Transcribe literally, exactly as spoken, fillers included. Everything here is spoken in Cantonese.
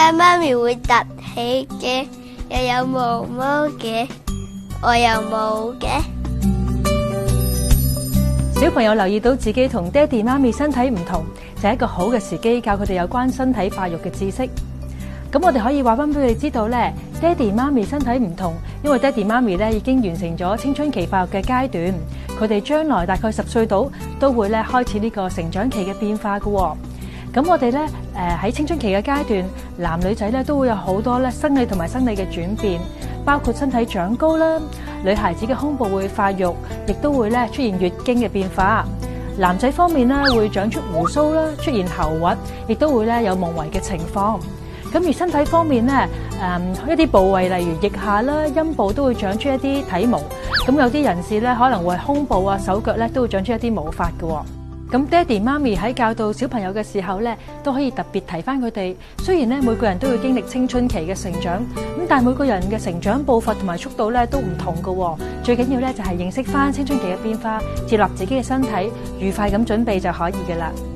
解媽咪會凸起嘅，又有毛毛嘅，我又冇嘅？ 小朋友留意到自己同爹哋媽咪身體唔同，就係一個好嘅時機，教佢哋有關身體發育嘅知識。咁我哋可以話翻俾佢哋知道咧，爹哋媽咪身體唔同，因為爹哋媽咪咧已經完成咗青春期發育嘅階段，佢哋將來大概十歲到都會咧開始呢個成長期嘅變化噶。咁我哋咧誒喺青春期嘅階段，男女仔咧都會有好多咧生理同埋生理嘅轉變，包括身體長高啦，女孩子嘅胸部會發育，亦都會咧出現月經嘅變化。男仔方面咧會長出鬍鬚啦，出現喉核，亦都會咧有夢遺嘅情況。咁而身體方面咧，誒、嗯、一啲部位例如腋下啦、陰部都會長出一啲體毛。咁有啲人士咧可能會胸部啊、手腳咧都會長出一啲毛髮嘅。咁爹哋媽咪喺教導小朋友嘅時候咧，都可以特別提翻佢哋。雖然咧每個人都會經歷青春期嘅成長，咁但係每個人嘅成長步伐同埋速度咧都唔同嘅。最緊要咧就係認識翻青春期嘅變化，接納自己嘅身體，愉快咁準備就可以嘅啦。